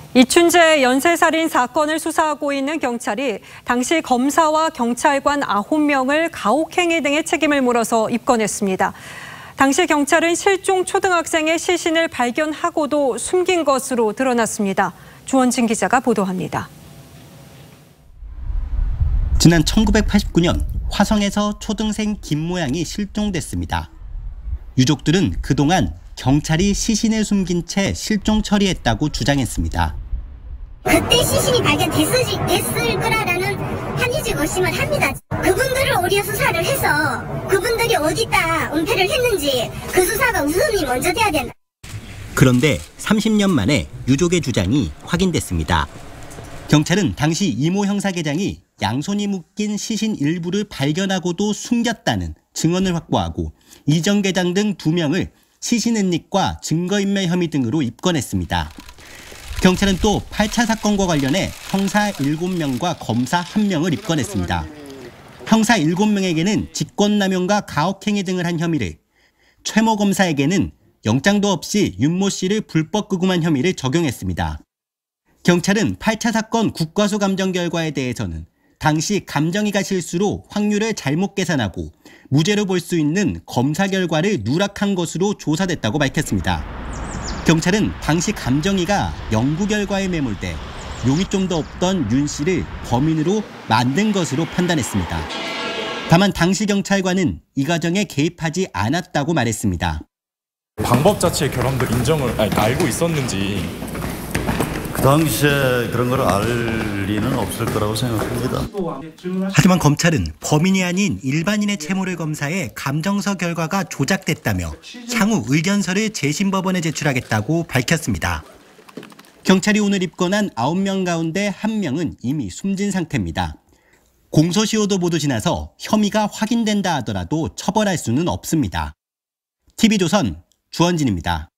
이춘재 연쇄살인 사건을 수사하고 있는 경찰이 당시 검사와 경찰관 9명을 가혹행위 등의 책임을 물어서 입건했습니다. 당시 경찰은 실종 초등학생의 시신을 발견하고도 숨긴 것으로 드러났습니다. 주원진 기자가 보도합니다. 지난 1989년 화성에서 초등생 김모양이 실종됐습니다. 유족들은 그동안 경찰이 시신을 숨긴 채 실종 처리했다고 주장했습니다. 그때 시신이 발견됐을 거라는 합리적 의심을 합니다. 그분들을 우리가 수사를 해서 그분들이 어디다 은폐를 했는지 그 수사가 우선이 먼저 돼야 된다. 그런데 30년 만에 유족의 주장이 확인됐습니다. 경찰은 당시 이모 형사계장이 양손이 묶인 시신 일부를 발견하고도 숨겼다는 증언을 확보하고 이정 계장 등 2명을 시신은닉과 증거인멸 혐의 등으로 입건했습니다. 경찰은 또 8차 사건과 관련해 형사 7명과 검사 1명을 입건했습니다. 형사 7명에게는 직권남용과 가혹행위 등을 한 혐의를, 최모 검사에게는 영장도 없이 윤모 씨를 불법 구금한 혐의를 적용했습니다. 경찰은 8차 사건 국과수 감정 결과에 대해서는 당시 감정이가 실수로 확률을 잘못 계산하고 무죄로 볼 수 있는 검사 결과를 누락한 것으로 조사됐다고 밝혔습니다. 경찰은 당시 감정이가 연구 결과에 매몰돼 용이 좀 더 없던 윤 씨를 범인으로 만든 것으로 판단했습니다. 다만 당시 경찰관은 이 과정에 개입하지 않았다고 말했습니다. 방법 자체의 결함도 알고 있었는지. 그 당시에 그런 걸 알 리는 없을 거라고 생각합니다. 하지만 검찰은 범인이 아닌 일반인의 채모를 검사해 감정서 결과가 조작됐다며 향후 의견서를 재심법원에 제출하겠다고 밝혔습니다. 경찰이 오늘 입건한 9명 가운데 1명은 이미 숨진 상태입니다. 공소시효도 모두 지나서 혐의가 확인된다 하더라도 처벌할 수는 없습니다. TV조선 주원진입니다.